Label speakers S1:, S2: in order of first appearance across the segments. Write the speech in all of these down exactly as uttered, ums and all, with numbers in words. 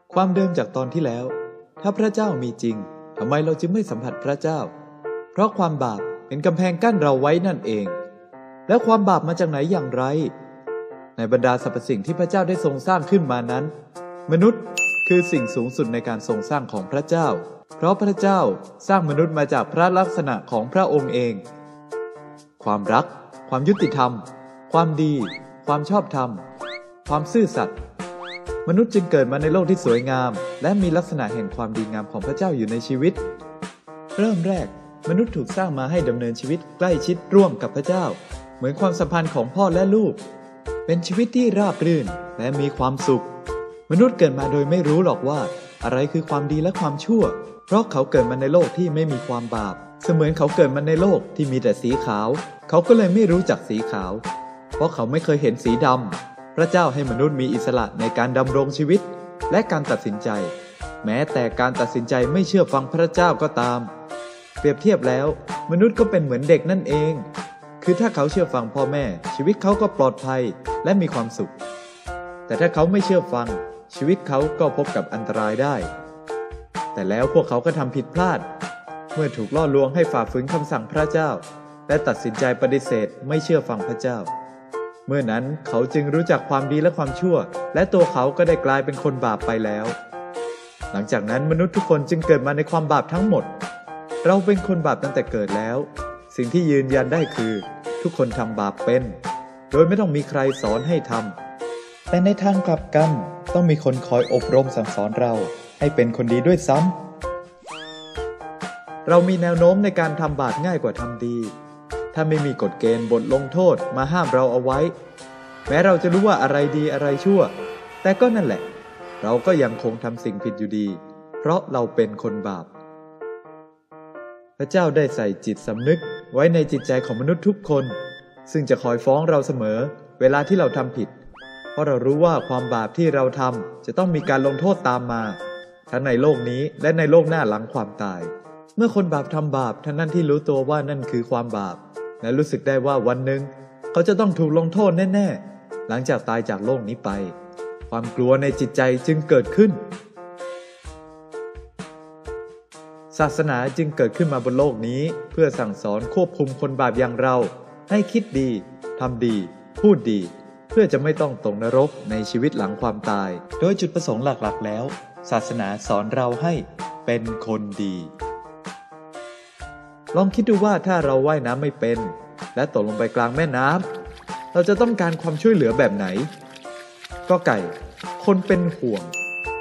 S1: ความเดิมจากตอนที่แล้วถ้าพระเจ้ามีจริงทำไมเราจึงไม่สัมผัสพระเจ้าเพราะความบาปเป็นกำแพงกั้นเราไว้นั่นเองแล้วความบาปมาจากไหนอย่างไรในบรรดาสรรพสิ่งที่พระเจ้าได้ทรงสร้างขึ้นมานั้นมนุษย์คือสิ่งสูงสุดในการทรงสร้างของพระเจ้าเพราะพระเจ้าสร้างมนุษย์มาจากพระลักษณะของพระองค์เองความรักความยุติธรรมความดีความชอบธรรมความซื่อสัตย์มนุษย์จึงเกิดมาในโลกที่สวยงามและมีลักษณะแห่งความดีงามของพระเจ้าอยู่ในชีวิตเริ่มแรกมนุษย์ถูกสร้างมาให้ดำเนินชีวิตใกล้ชิดร่วมกับพระเจ้าเหมือนความสัมพันธ์ของพ่อและลูกเป็นชีวิตที่ราบรื่นและมีความสุขมนุษย์เกิดมาโดยไม่รู้หรอกว่าอะไรคือความดีและความชั่วเพราะเขาเกิดมาในโลกที่ไม่มีความบาปเสมือนเขาเกิดมาในโลกที่มีแต่สีขาวเขาก็เลยไม่รู้จักสีขาวเพราะเขาไม่เคยเห็นสีดำพระเจ้าให้มนุษย์มีอิสระในการดำรงชีวิตและการตัดสินใจแม้แต่การตัดสินใจไม่เชื่อฟังพระเจ้าก็ตามเปรียบเทียบแล้วมนุษย์ก็เป็นเหมือนเด็กนั่นเองคือถ้าเขาเชื่อฟังพ่อแม่ชีวิตเขาก็ปลอดภัยและมีความสุขแต่ถ้าเขาไม่เชื่อฟังชีวิตเขาก็พบกับอันตรายได้แต่แล้วพวกเขาก็ทำผิดพลาดเมื่อถูกล่อลวงให้ฝ่าฝืนคำสั่งพระเจ้าและตัดสินใจปฏิเสธไม่เชื่อฟังพระเจ้าเมื่อนั้นเขาจึงรู้จักความดีและความชั่วและตัวเขาก็ได้กลายเป็นคนบาปไปแล้วหลังจากนั้นมนุษย์ทุกคนจึงเกิดมาในความบาปทั้งหมดเราเป็นคนบาปตั้งแต่เกิดแล้วสิ่งที่ยืนยันได้คือทุกคนทำบาปเป็นโดยไม่ต้องมีใครสอนให้ทำแต่ในทางกลับกันต้องมีคนคอยอบรมสั่งสอนเราให้เป็นคนดีด้วยซ้ำเรามีแนวโน้มในการทำบาปง่ายกว่าทำดีถ้าไม่มีกฎเกณฑ์บทลงโทษมาห้ามเราเอาไว้แม้เราจะรู้ว่าอะไรดีอะไรชั่วแต่ก็นั่นแหละเราก็ยังคงทำสิ่งผิดอยู่ดีเพราะเราเป็นคนบาปพระเจ้าได้ใส่จิตสำนึกไว้ในจิตใจของมนุษย์ทุกคนซึ่งจะคอยฟ้องเราเสมอเวลาที่เราทำผิดเพราะเรารู้ว่าความบาปที่เราทำจะต้องมีการลงโทษตามมาทั้งในโลกนี้และในโลกหน้าหลังความตายเมื่อคนบาปทำบาปทั้งนั้นที่รู้ตัวว่านั่นคือความบาปและรู้สึกได้ว่าวันหนึ่งเขาจะต้องถูกลงโทษแน่ๆหลังจากตายจากโลกนี้ไปความกลัวในจิตใจจึงเกิดขึ้นศาสนาจึงเกิดขึ้นมาบนโลกนี้เพื่อสั่งสอนควบคุมคนบาปอย่างเราให้คิดดีทำดีพูดดีเพื่อจะไม่ต้องตกนรกในชีวิตหลังความตายโดยจุดประสงค์หลักๆแล้วศาสนาสอนเราให้เป็นคนดีลองคิดดูว่าถ้าเราว่ายน้ำไม่เป็นและตกลงไปกลางแม่น้ำเราจะต้องการความช่วยเหลือแบบไหนก็ไก่คนเป็นห่วง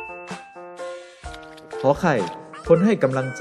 S1: ขอไข่คนให้กำลังใจ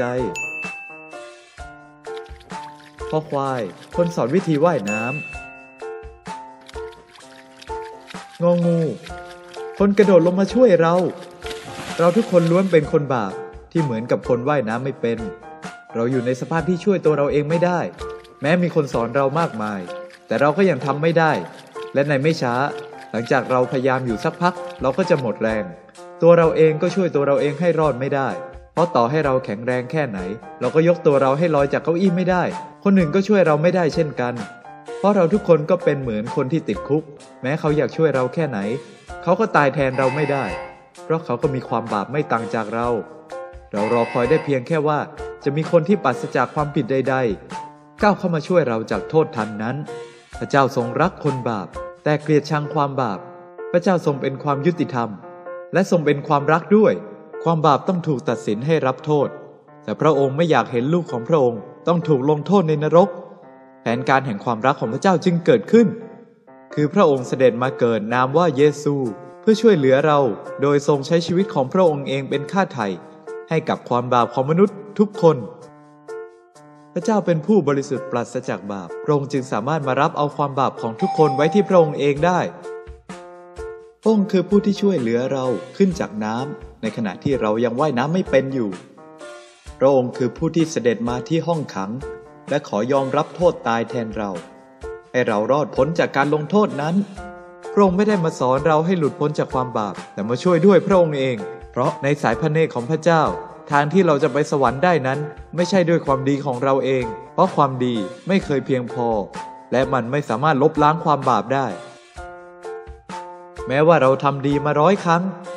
S1: ขอควายคนสอนวิธีว่ายน้ำงองูคนกระโดดลงมาช่วยเราเราทุกคนล้วนเป็นคนบาปที่เหมือนกับคนว่ายน้ำไม่เป็นเราอยู่ในสภาพที่ช่วยตัวเราเองไม่ได้แม้มีคนสอนเรามากมายแต่เราก็ยังทำไม่ได้และในไม่ช้าหลังจากเราพยายามอยู่สักพักเราก็จะหมดแรงตัวเราเองก็ช่วยตัวเราเองให้รอดไม่ได้เพราะต่อให้เราแข็งแรงแค่ไหนเราก็ยกตัวเราให้ลอยจากเก้าอี้ไม่ได้คนหนึ่งก็ช่วยเราไม่ได้เช่นกันเพราะเราทุกคนก็เป็นเหมือนคนที่ติดคุกแม้เขาอยากช่วยเราแค่ไหนเขาก็ตายแทนเราไม่ได้เพราะเขาก็มีความบาปไม่ต่างจากเราเรารอคอยได้เพียงแค่ว่าจะมีคนที่ปราศจากความผิดใดๆก้าวเข้ามาช่วยเราจากโทษทันนั้นพระเจ้าทรงรักคนบาปแต่เกลียดชังความบาปพระเจ้าทรงเป็นความยุติธรรมและทรงเป็นความรักด้วยความบาปต้องถูกตัดสินให้รับโทษแต่พระองค์ไม่อยากเห็นลูกของพระองค์ต้องถูกลงโทษในนรกแผนการแห่งความรักของพระเจ้าจึงเกิดขึ้นคือพระองค์เสด็จมาเกิดนามว่าเยซูเพื่อช่วยเหลือเราโดยทรงใช้ชีวิตของพระองค์เองเป็นค่าไถ่ให้กับความบาปของมนุษย์ทุกคนพระเจ้าเป็นผู้บริสุทธิ์ปราศจากบาปพระองค์จึงสามารถมารับเอาความบาปของทุกคนไว้ที่พระองค์เองได้พระองค์คือผู้ที่ช่วยเหลือเราขึ้นจากน้ำในขณะที่เรายังว่ายน้ำไม่เป็นอยู่พระองค์คือผู้ที่เสด็จมาที่ห้องขังและขอยอมรับโทษตายแทนเราให้เรารอดพ้นจากการลงโทษนั้นพระองค์ไม่ได้มาสอนเราให้หลุดพ้นจากความบาปแต่มาช่วยด้วยพระองค์เองเพราะในสายพระเนตรของพระเจ้าทางที่เราจะไปสวรรค์ได้นั้นไม่ใช่ด้วยความดีของเราเองเพราะความดีไม่เคยเพียงพอและมันไม่สามารถลบล้างความบาปได้แม้ว่าเราทำดีมาร้อยครั้ง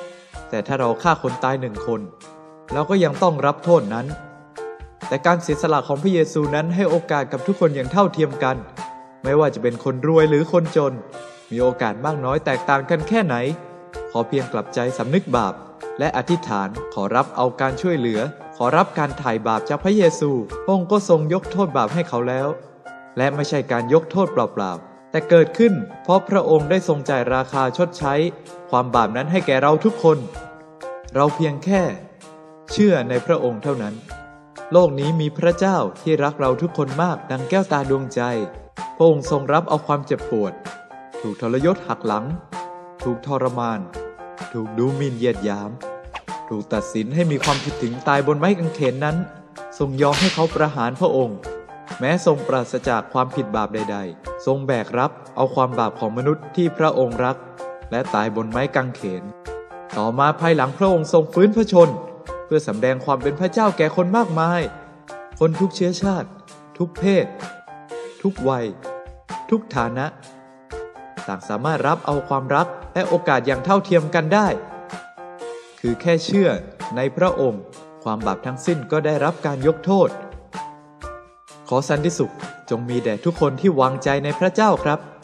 S1: แต่ถ้าเราฆ่าคนตายหนึ่งคนเราก็ยังต้องรับโทษนั้นแต่การเสียสละของพระเยซูนั้นให้โอกาสกับทุกคนอย่างเท่าเทียมกันไม่ว่าจะเป็นคนรวยหรือคนจนมีโอกาสมากน้อยแตกต่างกันแค่ไหนขอเพียงกลับใจสำนึกบาปและอธิษฐานขอรับเอาการช่วยเหลือขอรับการไถ่บาปจากพระเยซูพระองค์ก็ทรงยกโทษบาปให้เขาแล้วและไม่ใช่การยกโทษเปล่าๆแต่เกิดขึ้นเพราะพระองค์ได้ทรงจ่ายราคาชดใช้ความบาปนั้นให้แก่เราทุกคนเราเพียงแค่เชื่อในพระองค์เท่านั้นโลกนี้มีพระเจ้าที่รักเราทุกคนมากดังแก้วตาดวงใจพระองค์ทรงรับเอาความเจ็บปวดถูกทรยศหักหลังถูกทรมานถูกดูหมิ่นเหยียดหยามถูกตัดสินให้มีความผิดถึงตายบนไม้กางเขนนั้นทรงยอมให้เขาประหารพระองค์แม้ทรงปราศจากความผิดบาปใดๆทรงแบกรับเอาความบาปของมนุษย์ที่พระองค์รักและตายบนไม้กางเขนต่อมาภายหลังพระองค์ทรงฟื้นพระชนเพื่อสำแดงความเป็นพระเจ้าแก่คนมากมายคนทุกเชื้อชาติทุกเพศทุกวัยทุกฐานะต่างสามารถรับเอาความรักและโอกาสอย่างเท่าเทียมกันได้คือแค่เชื่อในพระองค์ความบาปทั้งสิ้นก็ได้รับการยกโทษขอสันติสุขจงมีแด่ทุกคนที่วางใจในพระเจ้าครับ